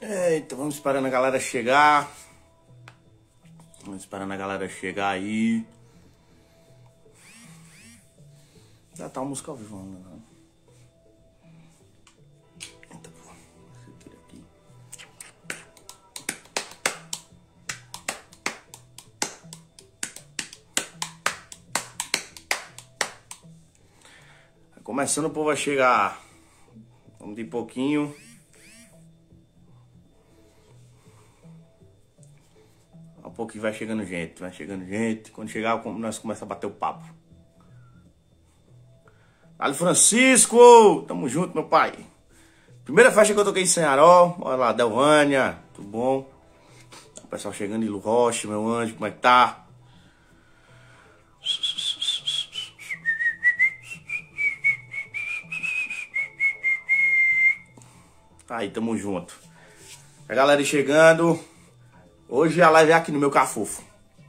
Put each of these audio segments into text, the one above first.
Eita, vamos esperando a galera chegar. Vamos esperando a galera chegar aí. Já tá uma música ao vivo, né? Eita, pô. Tira aqui. Começando, o povo vai chegar. Vamos de pouquinho. Um pouquinho vai chegando gente, vai chegando gente. Quando chegar, nós começamos a bater o papo. Dale Francisco! Tamo junto, meu pai. Primeira festa que eu toquei em Senharó. Olha lá, Delvânia, tudo bom? O pessoal chegando, Ilu Rocha, meu anjo, como é que tá? Aí, tamo junto. A galera chegando. Hoje a live é aqui no meu cafofo.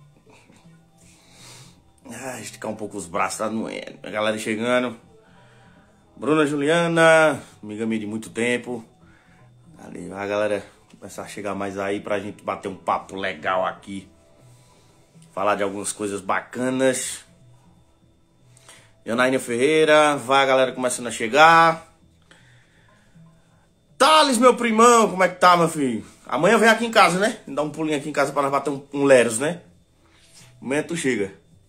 Esticar um pouco os braços, tá doendo. A galera chegando. Bruna Juliana, amiga minha de muito tempo. Ali, a galera começar a chegar mais aí pra gente bater um papo legal aqui. Falar de algumas coisas bacanas. Janaína Ferreira, vai a galera começando a chegar. Thales, meu primão, como é que tá, meu filho? Amanhã vem aqui em casa, né? Dá um pulinho aqui em casa pra nós bater um Leros, né? Amanhã tu chega.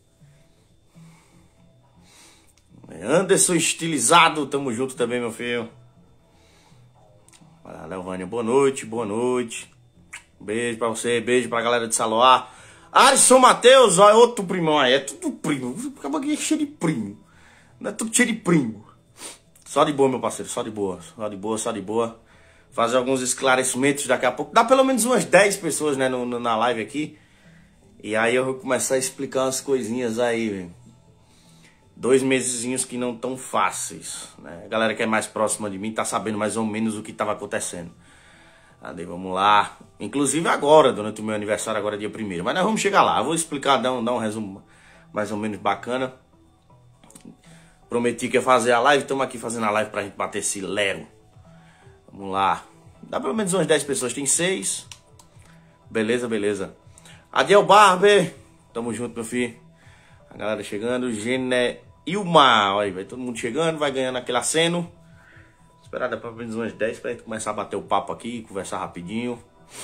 Anderson Estilizado, tamo junto também, meu filho. Olha, Leovânia, boa noite, boa noite. Beijo pra você, beijo pra galera de Saloá. Arison Matheus, ó, é outro primão aí, é tudo primo. Acaba aqui cheio de primo. Não é tudo cheio de primo. Só de boa, meu parceiro, só de boa. Só de boa, só de boa. Fazer alguns esclarecimentos daqui a pouco. Dá pelo menos umas 10 pessoas, né, na live aqui. E aí eu vou começar a explicar umas coisinhas aí, velho. 2 mesezinhos que não tão fáceis, né? A galera que é mais próxima de mim tá sabendo mais ou menos o que tava acontecendo. Aí, vamos lá. Inclusive agora, durante o meu aniversário, agora é dia 1º. Mas nós vamos chegar lá. Eu vou explicar, dar um resumo mais ou menos bacana. Prometi que ia fazer a live. Estamos aqui fazendo a live pra gente bater esse lero. Vamos lá. Dá pelo menos umas 10 pessoas. Tem 6. Beleza, beleza. Adiel Barber. Tamo junto, meu filho. A galera chegando. Gene Ilma. Olha aí, vai todo mundo chegando. Vai ganhando aquele aceno. Esperar dar pelo menos umas 10 pra gente começar a bater o papo aqui. Conversar rapidinho.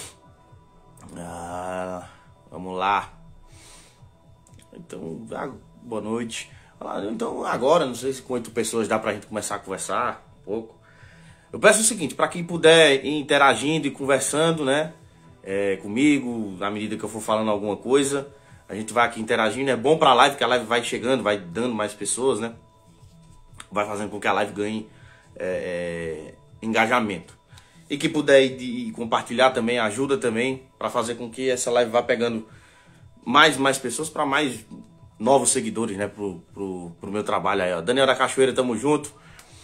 Vamos lá. Então, boa noite. Então agora, não sei se com 8 pessoas dá pra gente começar a conversar um pouco. Eu peço o seguinte, pra quem puder ir interagindo e conversando, né, comigo, à medida que eu for falando alguma coisa, a gente vai aqui interagindo. É bom pra live, que a live vai chegando, vai dando mais pessoas, né, vai fazendo com que a live ganhe engajamento. E que puder ir compartilhar também, ajuda também, pra fazer com que essa live vá pegando mais pessoas, pra mais novos seguidores, né, pro meu trabalho aí, ó. Daniel da Cachoeira, tamo junto.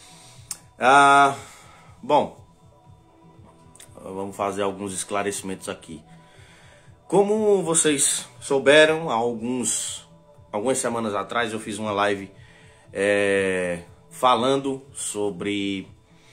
Bom, vamos fazer alguns esclarecimentos aqui. Como vocês souberam, há algumas semanas atrás eu fiz uma live falando sobre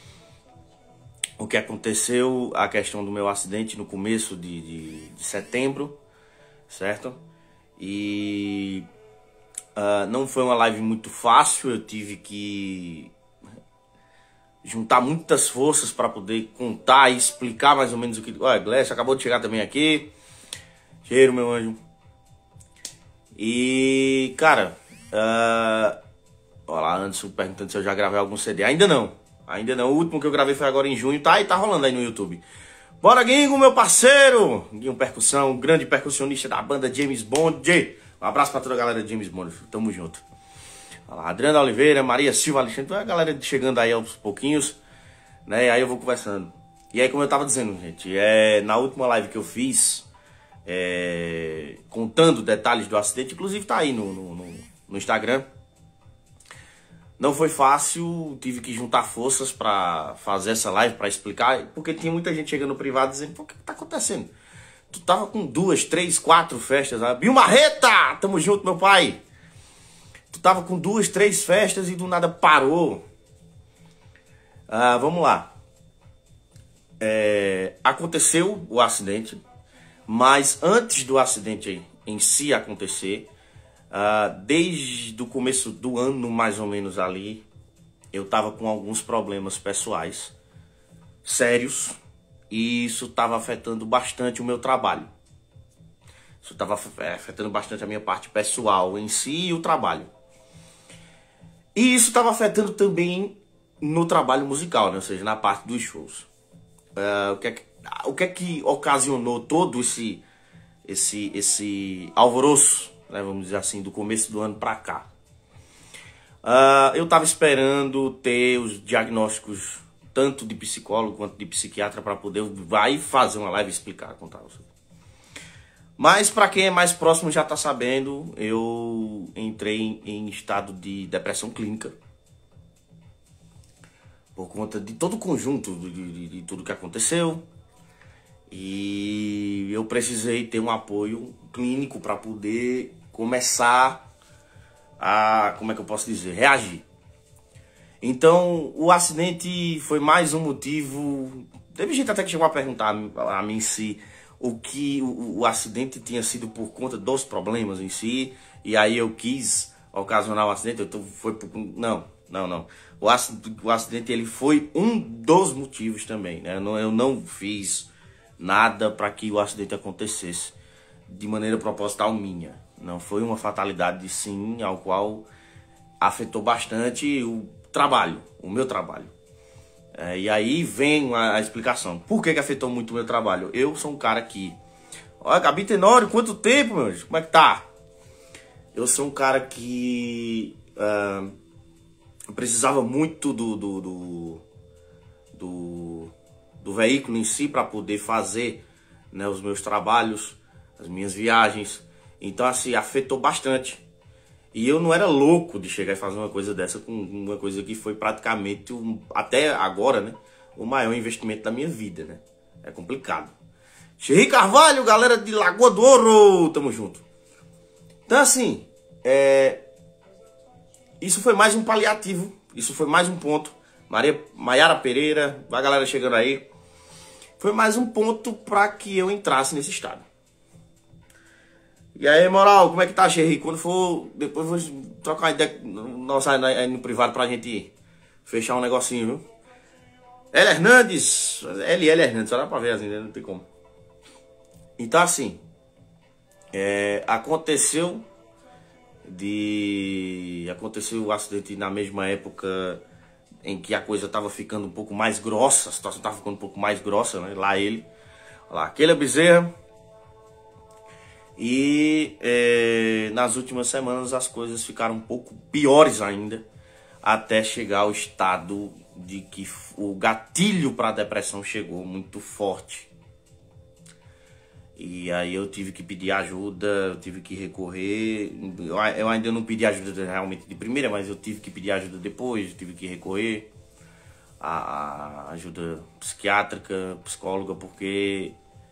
o que aconteceu, a questão do meu acidente no começo de setembro, certo? E não foi uma live muito fácil, eu tive que juntar muitas forças para poder contar e explicar mais ou menos o que... Olha, Glécio acabou de chegar também aqui. Cheiro, meu anjo. E, cara, olha lá, Anderson perguntando se eu já gravei algum CD. Ainda não. O último que eu gravei foi agora em junho, tá? E tá rolando aí no YouTube. Bora, Guingo, meu parceiro. Guingo Percussão, grande percussionista da banda James Bond. Um abraço pra toda a galera de James Bond, tamo junto. Olha lá, Adriana Oliveira, Maria Silva, Alexandre, então a galera chegando aí aos pouquinhos, né? E aí eu vou conversando. E aí, como eu tava dizendo, gente, na última live que eu fiz, contando detalhes do acidente, inclusive tá aí no Instagram. Não foi fácil, tive que juntar forças pra fazer essa live, pra explicar, porque tinha muita gente chegando no privado dizendo, pô, o que tá acontecendo? Tu tava com 2, 3, 4 festas. Bill Marreta, tamo junto, meu pai. Tu tava com 2, 3 festas e do nada parou. Vamos lá. Aconteceu o acidente, mas antes do acidente em si acontecer, desde o começo do ano, mais ou menos ali, eu estava com alguns problemas pessoais sérios e isso estava afetando bastante o meu trabalho. Isso estava afetando bastante a minha parte pessoal em si e o trabalho. E isso estava afetando também no trabalho musical, né? Ou seja, na parte dos shows. O que é que ocasionou todo esse alvoroço, né? Vamos dizer assim, do começo do ano para cá? Eu estava esperando ter os diagnósticos tanto de psicólogo quanto de psiquiatra para poder vai fazer uma live e explicar, contar você. Mas para quem é mais próximo já está sabendo, eu entrei em estado de depressão clínica por conta de todo o conjunto de tudo que aconteceu, e eu precisei ter um apoio clínico para poder começar a, como é que eu posso dizer, reagir. Então o acidente foi mais um motivo. Teve gente até que chegou a perguntar a mim se o acidente tinha sido por conta dos problemas em si, e aí eu quis ocasionar o acidente. Não. O acidente ele foi um dos motivos também, né? Eu não fiz nada para que o acidente acontecesse de maneira proposital minha. Não foi uma fatalidade, sim, ao qual afetou bastante o meu trabalho. E aí vem a explicação. Por que afetou muito o meu trabalho? Eu sou um cara que... Olha, Gabi Tenório, quanto tempo, meu? Como é que tá? Eu sou um cara que... precisava muito do veículo em si para poder fazer, né, os meus trabalhos, as minhas viagens. Então, assim, afetou bastante. E eu não era louco de chegar e fazer uma coisa dessa com uma coisa que foi praticamente, até agora, né, o maior investimento da minha vida, né? É complicado. Xerri Carvalho, galera de Lagoa do Ouro, tamo junto. Então, assim, isso foi mais um paliativo, isso foi mais um ponto. Maiara Pereira, vai galera chegando aí. Foi mais um ponto para que eu entrasse nesse estado. E aí, moral, como é que tá, Xerri? Quando for, depois vou trocar uma ideia aí no privado pra gente fechar um negocinho, viu? L. Hernandes, Hernandes, só dá pra ver assim, né? Não tem como. Então, assim, aconteceu o acidente na mesma época em que a coisa tava ficando um pouco mais grossa, a situação tava ficando um pouco mais grossa, né? Lá aquele Bezerra. E nas últimas semanas as coisas ficaram um pouco piores ainda, até chegar ao estado de que o gatilho para a depressão chegou muito forte. E aí eu tive que pedir ajuda, eu tive que recorrer. Eu ainda não pedi ajuda realmente de primeira, mas eu tive que pedir ajuda depois, eu tive que recorrer a ajuda psiquiátrica, psicóloga, porque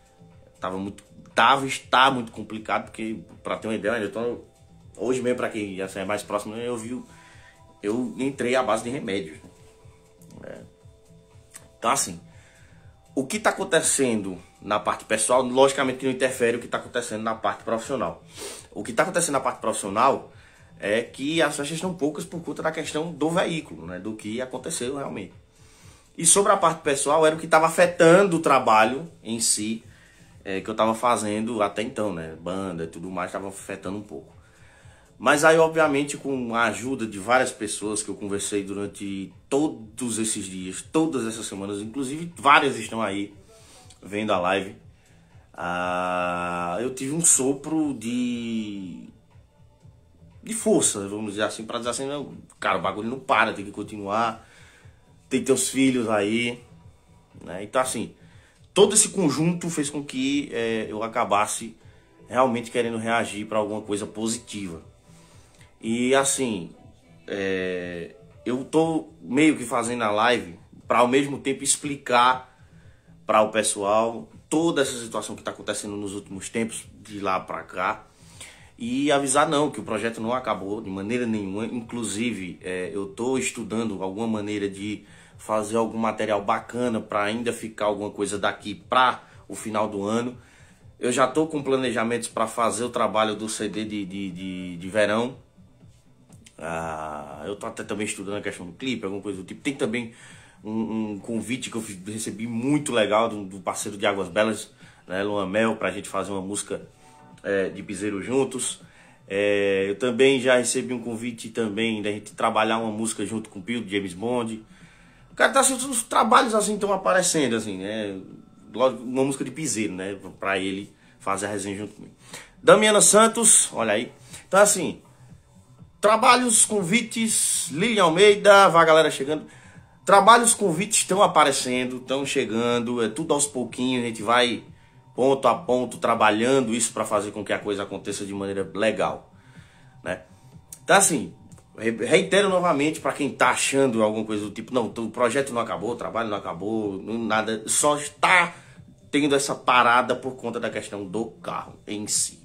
está muito complicado, porque, para ter uma ideia, hoje mesmo, para quem já é mais próximo, eu entrei à base de remédios, né? Então, assim, o que está acontecendo na parte pessoal, logicamente não interfere o que está acontecendo na parte profissional. O que está acontecendo na parte profissional é que as festas estão poucas por conta da questão do veículo, né? Do que aconteceu realmente. E sobre a parte pessoal, era o que estava afetando o trabalho em si, que eu estava fazendo até então, né? Banda e tudo mais, estava afetando um pouco. Mas aí, obviamente, com a ajuda de várias pessoas que eu conversei durante todos esses dias, todas essas semanas, inclusive várias estão aí vendo a live, eu tive um sopro de força, vamos dizer assim, para dizer assim, não, cara, o bagulho não para, tem que continuar, tem teus filhos aí, né? Então, assim, todo esse conjunto fez com que eu acabasse realmente querendo reagir para alguma coisa positiva. E assim, eu tô meio que fazendo a live para ao mesmo tempo explicar para o pessoal toda essa situação que está acontecendo nos últimos tempos, de lá para cá, e avisar que o projeto não acabou de maneira nenhuma. Inclusive, eu tô estudando alguma maneira de fazer algum material bacana para ainda ficar alguma coisa daqui para o final do ano. Eu já estou com planejamentos para fazer o trabalho do CD de verão. Eu estou até também estudando a questão do clipe, alguma coisa do tipo. Tem também um convite que eu recebi muito legal do parceiro de Águas Belas, né, Luan Mel, para a gente fazer uma música de piseiro juntos. Eu também já recebi um convite também da gente trabalhar uma música junto com o Pio, de James Bond. Cara, tá assim, os trabalhos assim estão aparecendo, assim, né? Uma música de piseiro, né? Pra ele fazer a resenha junto comigo. Damiana Santos, olha aí. Então, assim, trabalhos, convites, Lilian Almeida, vai a galera chegando. Trabalhos, convites estão aparecendo, estão chegando, é tudo aos pouquinhos, a gente vai ponto a ponto trabalhando isso para fazer com que a coisa aconteça de maneira legal, né? Então, assim, reitero novamente para quem tá achando alguma coisa do tipo, não, o projeto não acabou, o trabalho não acabou, nada, só está tendo essa parada por conta da questão do carro em si.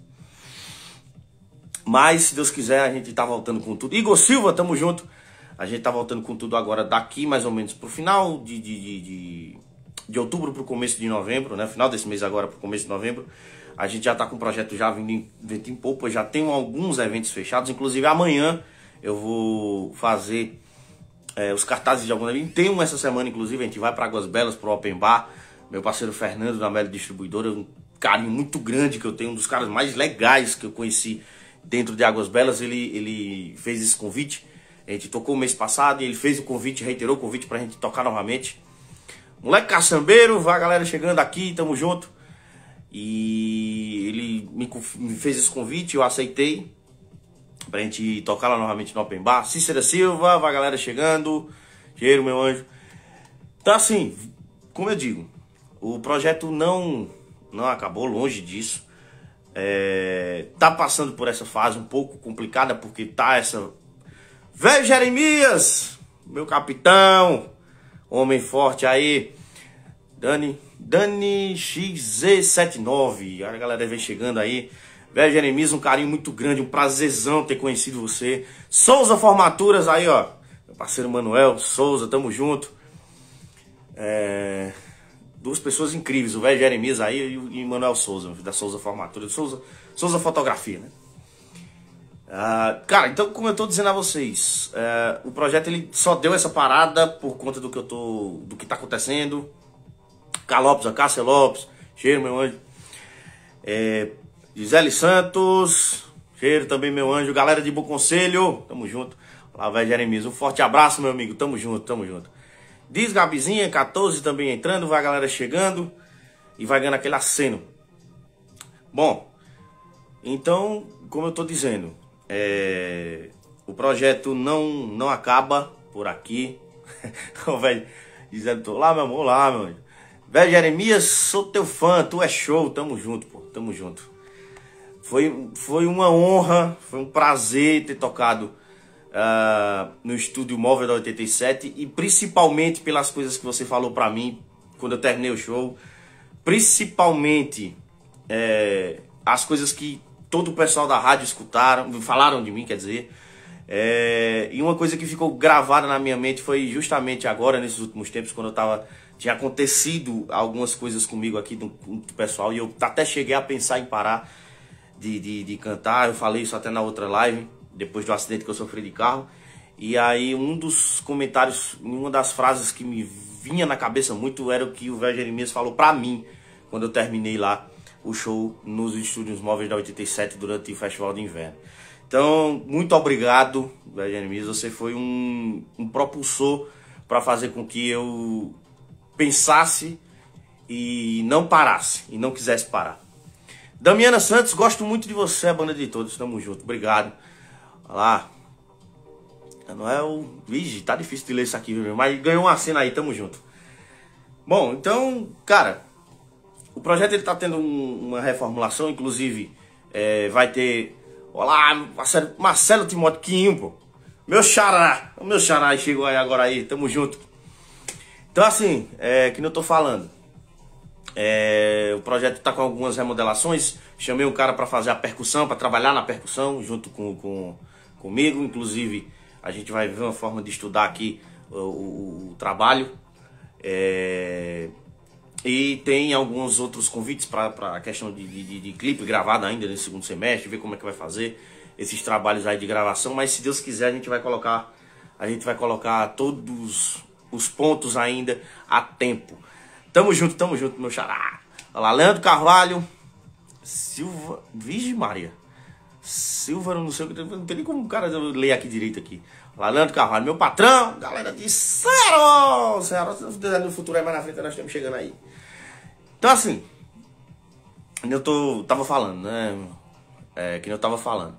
Mas, se Deus quiser, a gente tá voltando com tudo. Igor Silva, tamo junto. A gente tá voltando com tudo agora daqui, mais ou menos pro final de outubro pro começo de novembro, né? Final desse mês agora pro começo de novembro. A gente já tá com o projeto já vindo em vento em popa, já tenho alguns eventos fechados. Inclusive, amanhã eu vou fazer os cartazes de algum evento. Tem um essa semana, inclusive, a gente vai para Águas Belas, pro Open Bar. Meu parceiro Fernando, da Melo Distribuidora, um carinho muito grande que eu tenho, um dos caras mais legais que eu conheci dentro de Águas Belas. Ele fez esse convite, a gente tocou o mês passado e ele fez o convite, reiterou o convite pra gente tocar novamente. Moleque caçambeiro, vai a galera chegando aqui, tamo junto. E ele me fez esse convite, eu aceitei pra gente tocar lá novamente no Open Bar. Cícera Silva, vai a galera chegando, cheiro, meu anjo. Então, assim, como eu digo, o projeto não acabou, longe disso. Tá passando por essa fase um pouco complicada, porque tá essa... Velho Jeremias, meu capitão, homem forte aí. Dani XZ79, a galera vem chegando aí. Velho Jeremias, um carinho muito grande, um prazerzão ter conhecido você. Souza Formaturas aí, ó. Meu parceiro Manuel Souza, tamo junto. Duas pessoas incríveis, o velho Jeremias aí e o Manuel Souza, da Souza Formatura, Souza Fotografia, né? Cara, então, como eu tô dizendo a vocês, o projeto ele só deu essa parada por conta do que tá acontecendo. Calopes, a Cássia Lopes, cheiro, meu anjo. Gisele Santos, cheiro também, meu anjo. Galera de Bom Conselho, tamo junto. Lá, velho Jeremias, um forte abraço, meu amigo, tamo junto, tamo junto. Diz Gabizinha, 14 também entrando, vai a galera chegando e vai ganhando aquele aceno. Bom, então, como eu tô dizendo, o projeto não acaba por aqui. O velho dizendo, olá, meu amor, olá, meu anjo. Velho Jeremias, sou teu fã, tu é show, tamo junto, pô, tamo junto. Foi uma honra, foi um prazer ter tocado no estúdio móvel da 87 e principalmente pelas coisas que você falou pra mim quando eu terminei o show, principalmente as coisas que todo o pessoal da rádio falaram de mim, quer dizer, e uma coisa que ficou gravada na minha mente foi justamente agora, nesses últimos tempos, quando tinha acontecido algumas coisas comigo aqui do pessoal e eu até cheguei a pensar em parar de cantar. Eu falei isso até na outra live, depois do acidente que eu sofri de carro. E aí um dos comentários, uma das frases que me vinha na cabeça muito era o que o velho Jeremias falou pra mim quando eu terminei lá o show nos estúdios móveis da 87 durante o Festival de Inverno. Então, muito obrigado, velho Jeremias. Você foi um propulsor para fazer com que eu pensasse e não parasse, e não quisesse parar. Damiana Santos, gosto muito de você, a banda de todos, tamo junto, obrigado. Olha lá. Manuel, vixe, tá difícil de ler isso aqui, viu? Mas ganhou uma cena aí, tamo junto. Bom, então, cara, o projeto ele tá tendo uma reformulação, inclusive vai ter... Olá, Marcelo Timóteo Quinho, pô. Meu xará chegou aí agora aí, tamo junto. Então assim, que eu tô falando, o projeto tá com algumas remodelações. Chamei um cara para fazer a percussão, para trabalhar na percussão junto comigo. Inclusive, a gente vai ver uma forma de estudar aqui o trabalho. E tem alguns outros convites para a questão de clipe gravado ainda nesse segundo semestre, ver como é que vai fazer esses trabalhos aí de gravação, mas se Deus quiser a gente vai colocar todos os pontos ainda a tempo. Tamo junto, meu xará. Olha lá, Leandro Carvalho, Silva, Virgem Maria, Silva, não sei o que, não tem nem como o cara ler aqui direito aqui. Olha lá, Leandro Carvalho, meu patrão, galera de Ceará, no futuro aí mais na frente nós estamos chegando aí. Então assim, tava falando, né, que eu tava falando,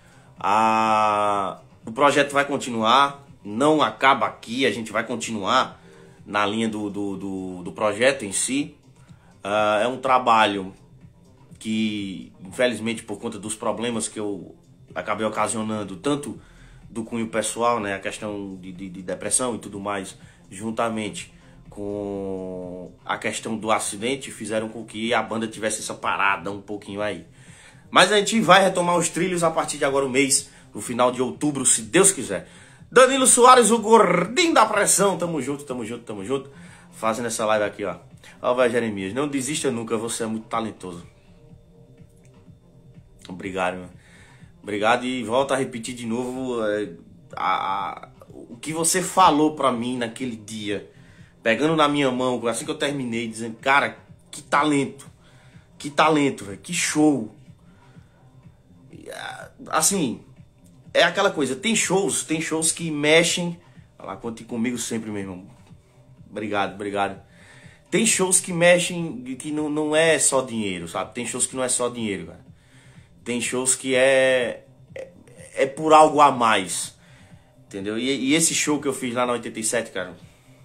o projeto vai continuar, não acaba aqui, a gente vai continuar na linha do projeto em si. É um trabalho que, infelizmente, por conta dos problemas que eu acabei ocasionando, tanto do cunho pessoal, né, a questão de depressão e tudo mais, juntamente com a questão do acidente, fizeram com que a banda tivesse essa parada um pouquinho aí. Mas a gente vai retomar os trilhos a partir de agora, o mês, no final de outubro, se Deus quiser. Danilo Soares, o gordinho da pressão, tamo junto. Fazendo essa live aqui, ó. Ó, vai, Jeremias, não desista nunca, você é muito talentoso. Obrigado, meu. Obrigado, e volto a repetir de novo o que você falou pra mim naquele dia, pegando na minha mão, assim que eu terminei, dizendo, cara, que talento, velho, que show. Assim, é aquela coisa, tem shows que mexem. Olha lá, conte comigo sempre, meu irmão. Obrigado. Tem shows que mexem, que não é só dinheiro, sabe? Tem shows que não é só dinheiro, cara. Tem shows que é por algo a mais, entendeu? E esse show que eu fiz lá na 87, cara,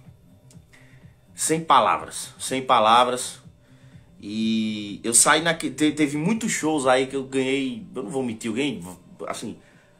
sem palavras. E eu saí teve muitos shows aí que eu ganhei, eu não vou mentir, eu ganhei, assim,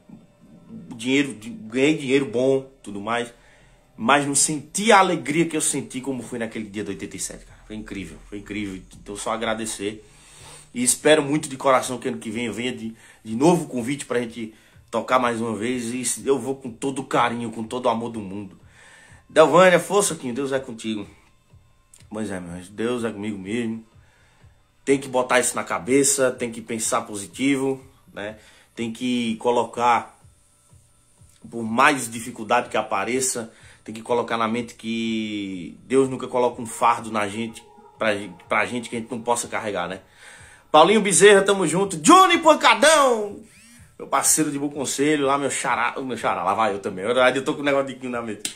ganhei dinheiro bom, tudo mais, mas não senti a alegria que eu senti como foi naquele dia do 87, cara. Foi incrível. Então só agradecer. E espero muito de coração que ano que vem eu venha de novo convite pra gente tocar mais uma vez. E eu vou com todo o carinho, com todo o amor do mundo. Delvânia, força, Quinho, Deus é contigo. Pois é, meu irmão, Deus é comigo mesmo. Tem que botar isso na cabeça, tem que pensar positivo, né? Tem que colocar, por mais dificuldade que apareça, tem que colocar na mente que Deus nunca coloca um fardo na gente, pra gente que a gente não possa carregar, né? Paulinho Bezerra, tamo junto. Johnny Pancadão, meu parceiro de bom conselho, lá meu xará, lá vai eu também. Eu tô com um negócio de na mente.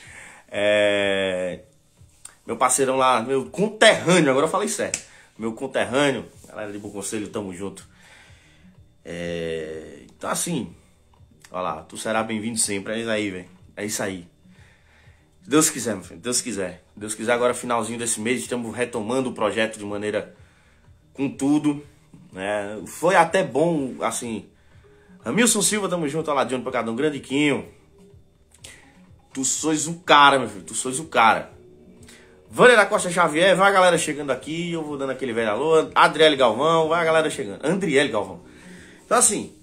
Meu parceirão lá, meu conterrâneo, agora eu falei sério. Meu conterrâneo, galera de bom conselho, tamo junto. Então assim, olha lá, tu será bem-vindo sempre, é isso aí, velho. É isso aí. Se Deus quiser, meu filho, Deus quiser. Deus quiser, agora finalzinho desse mês, estamos retomando o projeto de maneira com tudo. Foi até bom, assim. Ramilson Silva, tamo junto, olha lá, Johnny Pancadão, grande Quinho. Tu sois o cara, meu filho, tu sois o cara. Vânia da Costa Xavier, vai a galera chegando aqui, eu vou dando aquele velho alô. Adriele Galvão, vai a galera chegando. Andriele Galvão. Então assim,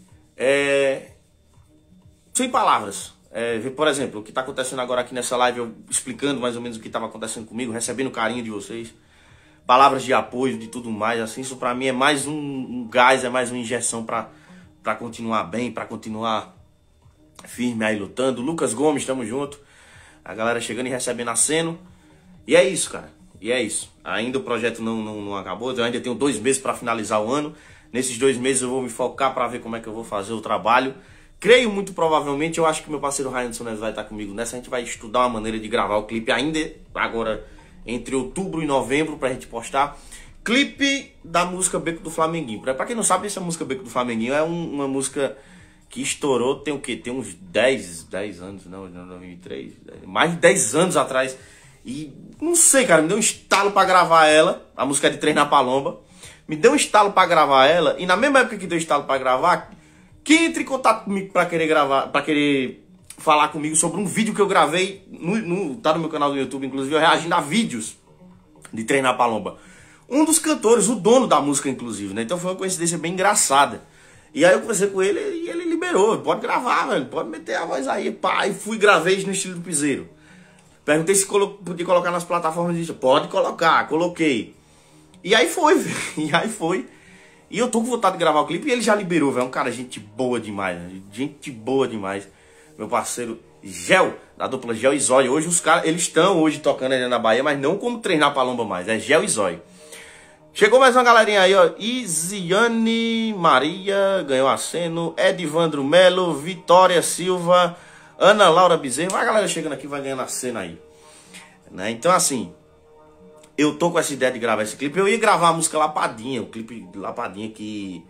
sem palavras. Por exemplo, o que tá acontecendo agora aqui nessa live, eu explicando mais ou menos o que estava acontecendo comigo, recebendo o carinho de vocês. Palavras de apoio, de tudo mais, assim, isso pra mim é mais um gás, é mais uma injeção pra continuar bem, pra continuar firme aí lutando. Lucas Gomes, tamo junto. A galera chegando e recebendo aceno. E é isso, cara. E é isso. Ainda o projeto não acabou, eu ainda tenho 2 meses pra finalizar o ano. Nesses 2 meses eu vou me focar pra ver como é que eu vou fazer o trabalho. Creio muito provavelmente, eu acho que meu parceiro Rainson Neves vai estar comigo nessa. A gente vai estudar uma maneira de gravar o clipe ainda agora, entre outubro e novembro, pra gente postar. Clipe da música Beco do Flamenguinho. Pra quem não sabe, essa música Beco do Flamenguinho é uma música que estourou, tem o quê? Tem uns 10 anos, não, 2003, mais de 10 anos atrás. E não sei, cara, me deu um estalo pra gravar ela. A música é de Três na Palomba. Me deu um estalo pra gravar ela. E na mesma época que deu estalo pra gravar, quem entra em contato comigo pra querer gravar, pra querer falar comigo sobre um vídeo que eu gravei, tá no meu canal do YouTube, inclusive, eu reagindo a vídeos de Três na Palomba. Um dos cantores, o dono da música, inclusive, né? Então foi uma coincidência bem engraçada. E aí eu conversei com ele e ele liberou. Pode gravar, velho. Pode meter a voz aí, pá. E fui, gravei no estilo do piseiro. Perguntei se podia colocar nas plataformas digitais. Pode colocar, coloquei. E aí foi, velho. E aí foi. E eu tô com vontade de gravar o clipe e ele já liberou, velho. Um cara, gente boa demais, né? Gente boa demais. Meu parceiro Gel, da dupla Gel e Zóio. Hoje os caras, eles estão hoje tocando ali na Bahia, mas não como treinar palomba mais. É Gel e Zóio. Chegou mais uma galerinha aí, ó. Isiane Maria, ganhou aceno. Edivandro Melo, Vitória Silva, Ana Laura Bezerra. Vai a galera chegando aqui, vai ganhando aceno aí. Né? Então, assim, eu tô com essa ideia de gravar esse clipe. Eu ia gravar a música Lapadinha, o clipe Lapadinha que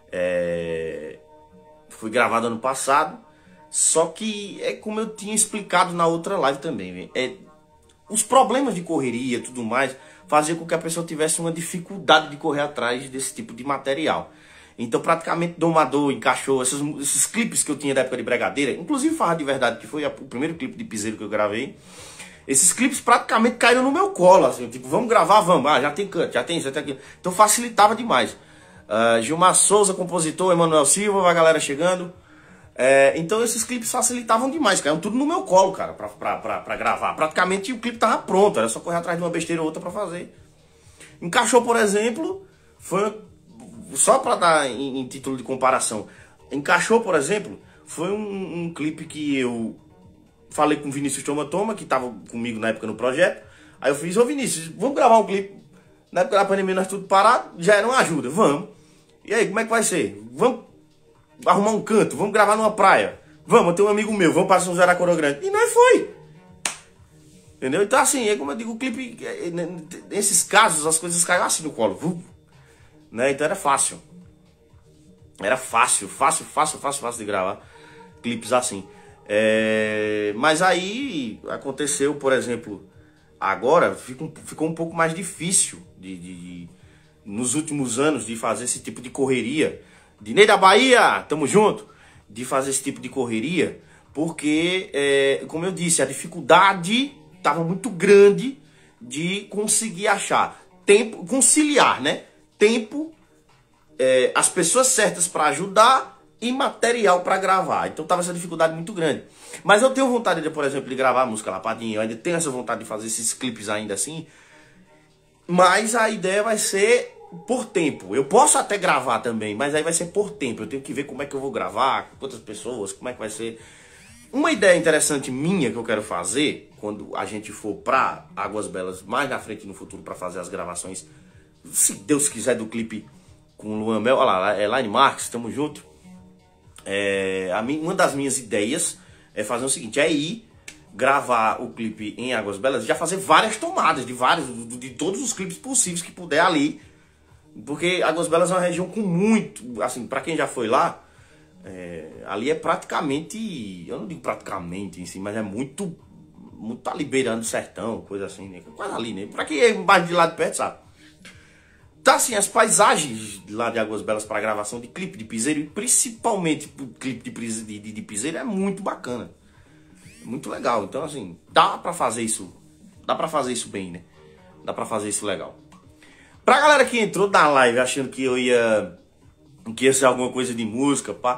foi gravado ano passado. Só que é como eu tinha explicado na outra live também. Os problemas de correria e tudo mais fazia com que a pessoa tivesse uma dificuldade de correr atrás desse tipo de material. Então praticamente Domador encaixou esses clipes que eu tinha da época de Bregadeira, inclusive Farra de Verdade, que foi o primeiro clipe de piseiro que eu gravei. Esses clipes praticamente caíram no meu colo, assim, tipo, vamos gravar, vamos, já tem canto, já tem isso, já tem aquilo. Então facilitava demais. Gilmar Souza, compositor, Emanuel Silva, a galera chegando. Então esses clipes facilitavam demais, caíam tudo no meu colo, cara, pra gravar. Praticamente o clipe tava pronto, era só correr atrás de uma besteira ou outra pra fazer. Encaixou, por exemplo, foi só pra dar em título de comparação. Encaixou, por exemplo, foi um clipe que eu falei com o Vinícius Toma, que tava comigo na época no projeto. Aí eu fiz, ô Vinícius, vamos gravar um clipe. Na época da pandemia nós tudo parado, já era uma ajuda, vamos. E aí, como é que vai ser? Vamos arrumar um canto, vamos gravar numa praia. Vamos, eu tenho um amigo meu, vamos para São José da Coroa Grande. E nós foi. Entendeu? Então assim, é como eu digo, o clipe, nesses casos, as coisas caíram assim no colo. Né? Então era fácil. Era fácil de gravar clipes assim. Mas aí aconteceu, por exemplo, agora ficou um pouco mais difícil nos últimos anos de fazer esse tipo de correria. Dinei da Bahia, tamo junto. De fazer esse tipo de correria, porque, como eu disse, a dificuldade estava muito grande de conseguir achar tempo, conciliar, né? Tempo, as pessoas certas para ajudar e material para gravar. Então tava essa dificuldade muito grande. Mas eu tenho vontade, por exemplo, de gravar a música Lapadinha. Eu ainda tenho essa vontade de fazer esses clipes ainda assim. Mas a ideia vai ser por tempo. Eu posso até gravar também, mas aí vai ser por tempo. Eu tenho que ver como é que eu vou gravar, com quantas pessoas, como é que vai ser. Uma ideia interessante minha que eu quero fazer, quando a gente for pra Águas Belas, mais na frente no futuro, para fazer as gravações, se Deus quiser, do clipe com o Luan Mel, olha lá, Elaine Marques, tamo junto. Uma das minhas ideias é fazer o seguinte, é ir gravar o clipe em Águas Belas e já fazer várias tomadas de todos os clipes possíveis que puder ali. Porque Águas Belas é uma região com muito, assim, pra quem já foi lá, ali é praticamente, eu não digo praticamente em si, mas é muito ali beirando o sertão, coisa assim, né? Quase ali, né? Pra quem é embaixo de lá de perto, sabe? Tá assim, as paisagens lá de Águas Belas para gravação de clipe de piseiro, e principalmente clipe de piseiro, é muito bacana. Muito legal. Então, assim, dá pra fazer isso bem, né? Dá pra fazer isso legal. Pra galera que entrou na live achando que que ia ser alguma coisa de música, pá,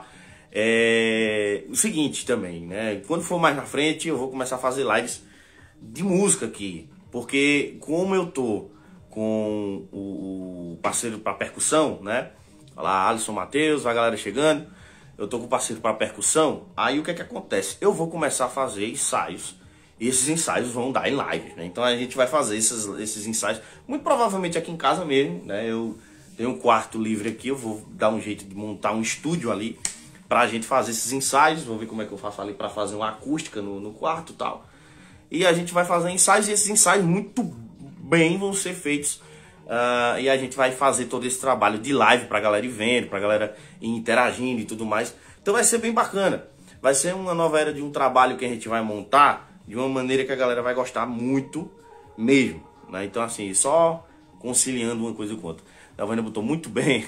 o seguinte também, né? Quando for mais na frente, eu vou começar a fazer lives de música aqui. Porque como eu tô com o parceiro pra percussão, né? Olha lá, Alisson Matheus, a galera chegando. Eu tô com o parceiro pra percussão. Aí o que é que acontece? Eu vou começar a fazer ensaios. E esses ensaios vão dar em live, né? Então a gente vai fazer esses ensaios, muito provavelmente aqui em casa mesmo, né? Eu tenho um quarto livre aqui, eu vou dar um jeito de montar um estúdio ali pra gente fazer esses ensaios. Vou ver como é que eu faço ali pra fazer uma acústica no quarto e tal. E a gente vai fazer ensaios, e esses ensaios muito bem vão ser feitos. E a gente vai fazer todo esse trabalho de live pra galera ir vendo, pra galera ir interagindo e tudo mais. Então vai ser bem bacana. Vai ser uma nova era de um trabalho que a gente vai montar de uma maneira que a galera vai gostar muito mesmo, né? Então assim, só conciliando uma coisa com outra. A Vânia botou muito bem.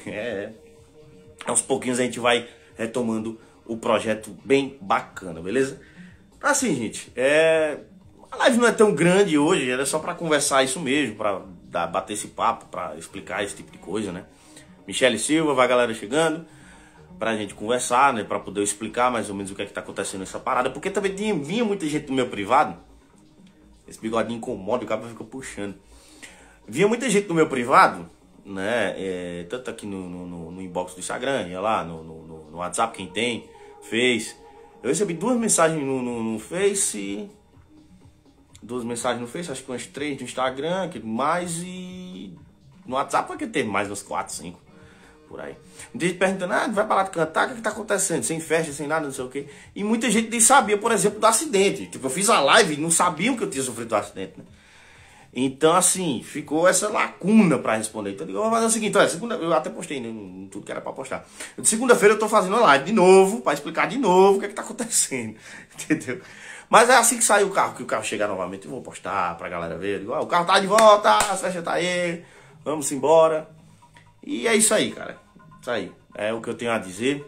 Aos pouquinhos a gente vai retomando o projeto bem bacana, beleza? Assim, gente, a live não é tão grande hoje, era só pra conversar isso mesmo, pra bater esse papo, pra explicar esse tipo de coisa, né? Michele Silva, vai a galera chegando pra gente conversar, né? Pra poder explicar mais ou menos o que é que tá acontecendo nessa parada. Porque também vinha muita gente no meu privado Esse bigodinho incomoda, o cara fica puxando. Via muita gente no meu privado, né? Tanto aqui no inbox do Instagram, ia lá no WhatsApp, quem tem, fez. Eu recebi 2 mensagens no Face. 2 mensagens no Face, acho que umas 3 no Instagram, mais, e no WhatsApp porque teve mais uns 4, 5 por aí. Muita gente perguntando, vai parar de cantar, o que tá acontecendo? Sem festa, sem nada, não sei o quê. E muita gente nem sabia, por exemplo, do acidente. Tipo, eu fiz a live e não sabiam que eu tinha sofrido um acidente, né? Então, assim, ficou essa lacuna pra responder. Então, eu vou fazer o seguinte, olha, segunda, eu até postei, né, tudo que era pra postar. Segunda-feira eu tô fazendo uma live de novo, pra explicar de novo o que é que tá acontecendo, entendeu? Mas é assim que sair o carro, que o carro chegar novamente, eu vou postar pra galera ver. Eu digo, o carro tá de volta, a festa tá aí, vamos embora. E é isso aí, cara. Isso aí. É o que eu tenho a dizer.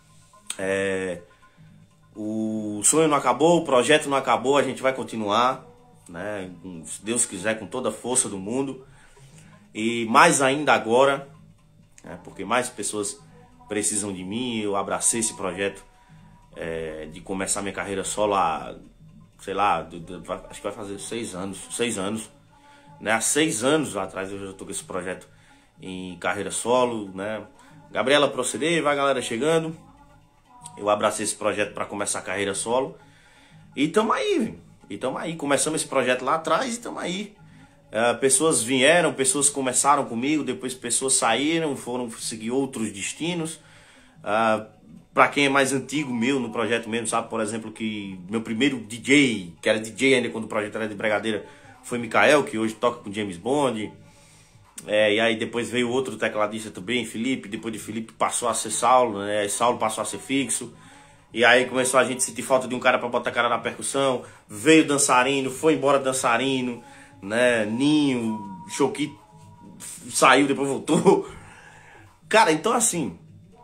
O sonho não acabou, o projeto não acabou, a gente vai continuar, né? Se Deus quiser, com toda a força do mundo. E mais ainda agora, né? Porque mais pessoas precisam de mim. Eu abracei esse projeto de começar minha carreira solo há, sei lá, acho que vai fazer 6 anos, né? Há 6 anos atrás eu já estou com esse projeto em carreira solo, né? Gabriela Proceder, vai galera chegando. Eu abracei esse projeto para começar a carreira solo. E tamo aí, começamos esse projeto lá atrás e tamo aí. Pessoas vieram, pessoas começaram comigo, depois pessoas saíram, foram seguir outros destinos. Para quem é mais antigo meu no projeto mesmo, sabe, por exemplo, que meu primeiro DJ, que era DJ ainda quando o projeto era de Bregadeira, foi Mikael, que hoje toca com James Bond. E aí depois veio outro tecladista também, Felipe. Depois de Felipe passou a ser Saulo, né? Saulo passou a ser Fixo. E aí começou a gente sentir falta de um cara pra botar cara na percussão. Veio dançarino, foi embora dançarino, né? Ninho, Choquito saiu, depois voltou. Cara, então assim,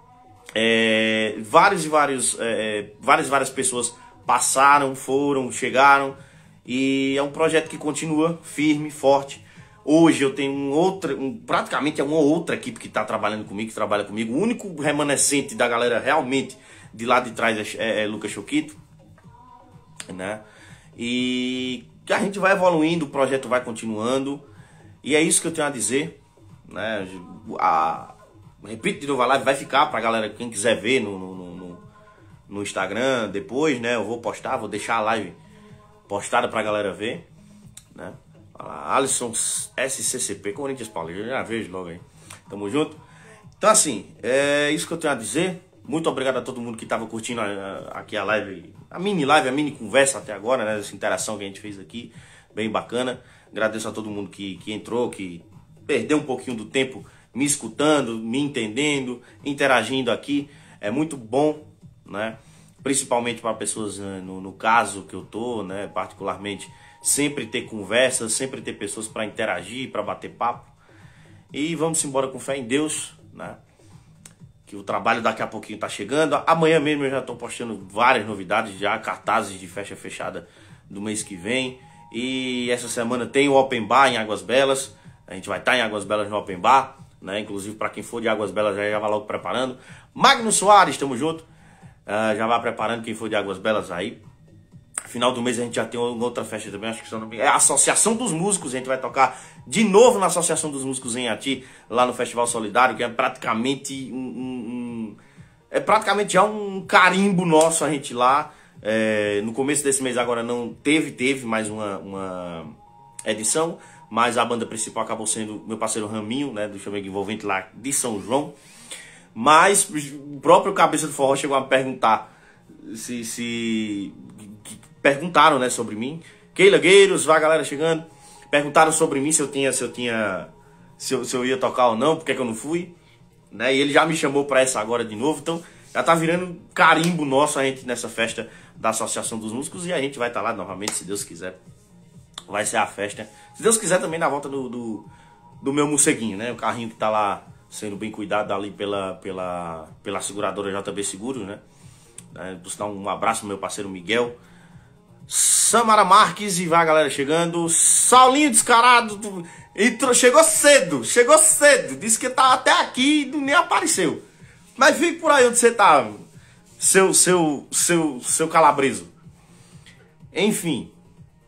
várias pessoas passaram, foram, chegaram. E é um projeto que continua firme, forte. Hoje eu tenho praticamente uma outra equipe que está trabalhando comigo, que trabalha comigo. O único remanescente da galera realmente de lá de trás é Lucas Choquito, né? E que a gente vai evoluindo, o projeto vai continuando. E é isso que eu tenho a dizer, né? Repito de novo, a live vai ficar pra galera, quem quiser ver no Instagram depois, né? Eu vou postar, vou deixar a live postada pra galera ver, né? Alisson SCCP, Corinthians Paulista, já vejo logo aí. Tamo junto. Então assim, é isso que eu tenho a dizer. Muito obrigado a todo mundo que estava curtindo aqui a live, a mini conversa até agora, né? Essa interação que a gente fez aqui, bem bacana. Agradeço a todo mundo que entrou, que perdeu um pouquinho do tempo me escutando, me entendendo, interagindo aqui. É muito bom, né? Principalmente para pessoas, no caso que eu tô, né? Particularmente, sempre ter conversas, sempre ter pessoas para interagir, para bater papo. E vamos embora com fé em Deus, né? Que o trabalho daqui a pouquinho tá chegando. Amanhã mesmo eu já tô postando várias novidades, já cartazes de festa fechada do mês que vem. E essa semana tem o Open Bar em Águas Belas. A gente vai estar em Águas Belas no Open Bar, né? Inclusive para quem for de Águas Belas já vai logo preparando. Magno Soares, tamo junto. Já vai preparando quem for de Águas Belas aí. Final do mês a gente já tem outra festa também, acho que é a Associação dos Músicos. A gente vai tocar de novo na Associação dos Músicos em Ati, lá no Festival Solidário, que é praticamente praticamente já um carimbo nosso a gente lá. No começo desse mês agora não teve mais uma edição, mas a banda principal acabou sendo meu parceiro Raminho, né, do Chamego Envolvente lá de São João. Mas o próprio Cabeça do Forró chegou a perguntar perguntaram, né, sobre mim. Keila Gueiros, vai galera chegando. Perguntaram sobre mim se eu ia tocar ou não, porque que eu não fui, né? E ele já me chamou para essa agora de novo, então já tá virando carimbo nosso a gente nessa festa da Associação dos Músicos, e a gente vai estar lá novamente, se Deus quiser. Vai ser a festa. Se Deus quiser também na volta do meu morceguinho, né? O carrinho que tá lá sendo bem cuidado ali pela seguradora JB Seguros, né? Vou dar um abraço pro meu parceiro Miguel. Samara Marques, e vai a galera chegando. Saulinho Descarado chegou cedo, disse que tá até aqui e nem apareceu. Mas fique por aí onde você tá, seu calabreso. Enfim,